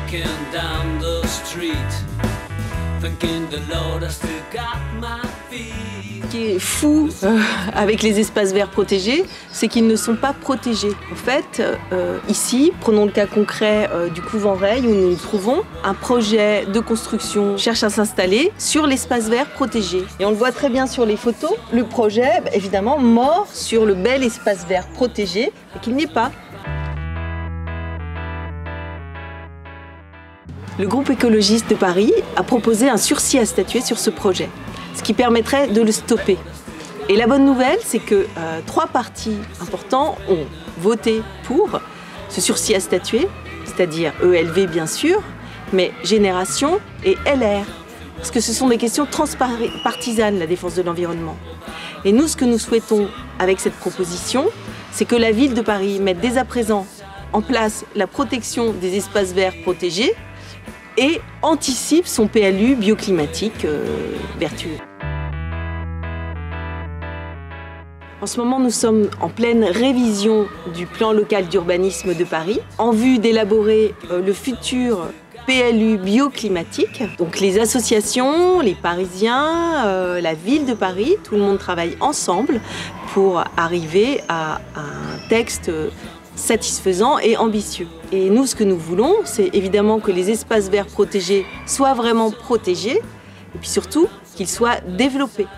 walking down the street, thinking the Lord has still got my feet. Ce qui est fou avec les espaces verts protégés, c'est qu'ils ne sont pas protégés. En fait, ici, prenons le cas concret du couvent Reil où nous nous trouvons, un projet de construction cherche à s'installer sur l'espace vert protégé. Et on le voit très bien sur les photos, le projet, évidemment, mort sur le bel espace vert protégé et qu'il n'y est pas. Le groupe écologiste de Paris a proposé un sursis à statuer sur ce projet, ce qui permettrait de le stopper. Et la bonne nouvelle, c'est que 3 partis importants ont voté pour ce sursis à statuer, c'est-à-dire ELV bien sûr, mais Génération et LR, parce que ce sont des questions transpartisanes, la défense de l'environnement. Et nous, ce que nous souhaitons avec cette proposition, c'est que la ville de Paris mette dès à présent en place la protection des espaces verts protégés et anticipe son PLU bioclimatique vertueux. En ce moment, nous sommes en pleine révision du plan local d'urbanisme de Paris en vue d'élaborer le futur PLU bioclimatique. Donc les associations, les Parisiens, la ville de Paris, tout le monde travaille ensemble pour arriver à un texte satisfaisant et ambitieux. Et nous, ce que nous voulons, c'est évidemment que les espaces verts protégés soient vraiment protégés et puis surtout qu'ils soient développés.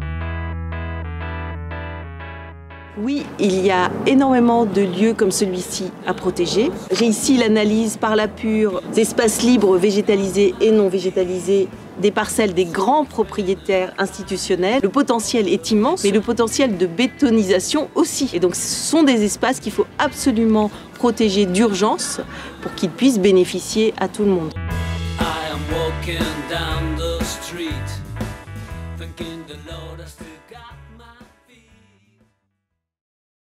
Oui, il y a énormément de lieux comme celui-ci à protéger. J'ai ici l'analyse par la pure des espaces libres végétalisés et non végétalisés, des parcelles des grands propriétaires institutionnels. Le potentiel est immense, mais le potentiel de bétonisation aussi. Et donc ce sont des espaces qu'il faut absolument protéger d'urgence pour qu'ils puissent bénéficier à tout le monde. I am walking down the street, thinking the Lord has still got my